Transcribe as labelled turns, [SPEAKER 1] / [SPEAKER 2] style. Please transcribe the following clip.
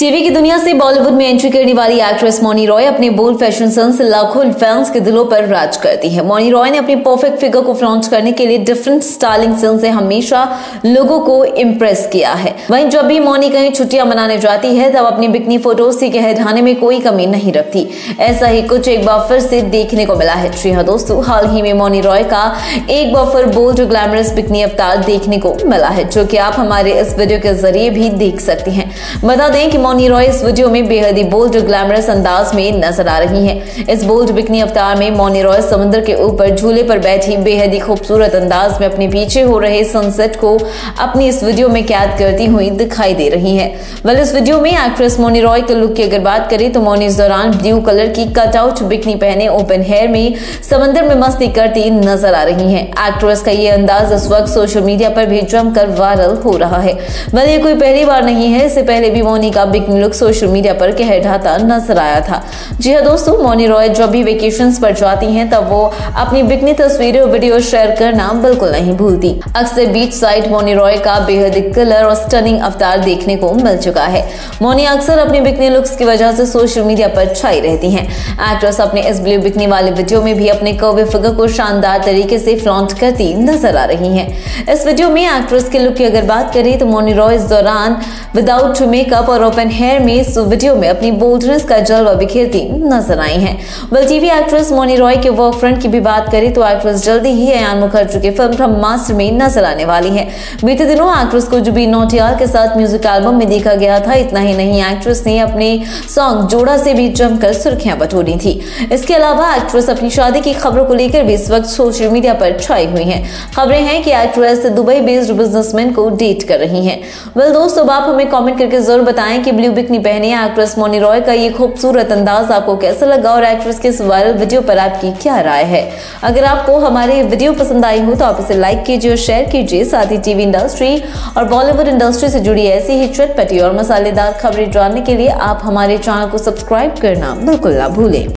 [SPEAKER 1] TV की दुनिया से बॉलीवुड में एंट्री करने वाली एक्ट्रेस मौनी रॉय अपने बोल्ड फैशन सेंस से लाखों फैंस के दिलों पर राज करती है। मौनी रॉय ने अपनी परफेक्ट फिगर को फ्लॉन्ट करने के लिए डिफरेंट स्टाइलिंग सेंस से हमेशा लोगों को इम्प्रेस किया है। वहीं जब भी मौनी कहीं छुट्टियां मनाने जाती है तब अपनी बिकनी फोटोज की कह ढाने में कोई कमी नहीं रखती। ऐसा ही कुछ एक बार फिर से देखने को मिला है। जी हाँ दोस्तों, हाल ही में मौनी रॉय का एक बार फिर बोल्ड और ग्लैमरस बिकनी अवतार देखने को मिला है, जो कि आप हमारे इस वीडियो के जरिए भी देख सकते हैं। बता दें कि मौनी रॉय इस वीडियो में बेहद ही बोल्ड और ग्लैमरस अंदाज में नजर आ रही हैं। इस बोल्ड बिकनी अवतार में मौनी रॉय समुद्र के ऊपर झूले पर बैठी बेहद ही खूबसूरत अंदाज में अपने पीछे हो रहे सनसेट को अपनी इस वीडियो में कैद करती हुई दिखाई दे रही है। वेल, इस वीडियो में एक्ट्रेस मौनी रॉय के लुक की अगर बात करें तो मौनी इस दौरान ब्लू कलर की कटआउट बिकनी पहने ओपन हेयर में समंदर में मस्ती करती नजर आ रही है। एक्ट्रेस का ये अंदाज इस वक्त सोशल मीडिया पर भी जमकर वायरल हो रहा है। वेल, ये कोई पहली बार नहीं है, इससे पहले भी मौनी का बिकनी लुक सोशल मीडिया पर कहर ढाता नजर आया था। जी हाँ दोस्तों, मौनी रॉय जब भी वेकेशंस पर जाती हैं तब वो अपनी बिकनी तस्वीरें और वीडियो शेयर करना बिल्कुल नहीं भूलती। अक्सर बीच साइड मौनी रॉय का बेहद कलर और स्टनिंग अवतार देखने को मिल चुका है। मौनी अक्सर अपनी बिकनी लुक्स की वजह से सोशल मीडिया पर छाई रहती हैं। एक्ट्रेस अपने इस ब्लू बिकनी वाले वीडियो में भी अपने कर्वी फिगर को शानदार तरीके से फ्लॉन्ट करती नजर आ रही हैं। इस वीडियो में एक्ट्रेस के लुक की अगर बात करें तो मौनी रॉय इस दौरान विदाउट मेकअप और ओपन हेयर में इस वीडियो में अपनी बोल्डनेस का जलवा बिखेरती नजर आई हैं। Well, TV actress Mouni Roy के वर्क फ्रंट की भी बात करें तो एक्ट्रेस जल्दी ही अयान मुखर्जी की फिल्म ब्रह्मास्त्र में नजर आने वाली है। बीते दिनों एक्ट्रेस को जुबीन नौटियाल के साथ म्यूजिक एल्बम में देखा गया था। इतना ही नहीं, एक्ट्रेस ने अपने सॉन्ग जोड़ा से भी जमकर सुर्खियां बटोरी थी। इसके अलावा एक्ट्रेस अपनी शादी की खबरों को लेकर भी इस वक्त सोशल मीडिया पर छाई हुई है। खबरें हैं कि एक्ट्रेस दुबई बेस्ड बिजनेसमैन को डेट कर रही है। वेल दोस्तों, आप हमें कमेंट करके जरूर बताएं कि ब्लू बिकनी पहने एक्ट्रेस मौनी रॉय का ये खूबसूरत अंदाज आपको कैसा लगा और एक्ट्रेस के इस वायरल वीडियो पर आपकी क्या राय है। अगर आपको हमारी वीडियो पसंद आई हो तो आप इसे लाइक कीजिए और शेयर कीजिए। साथ ही टीवी इंडस्ट्री और बॉलीवुड इंडस्ट्री से जुड़ी ऐसी ही चटपटी और मसालेदार खबरें जानने के लिए आप हमारे चैनल को सब्सक्राइब करना बिल्कुल ना भूलें।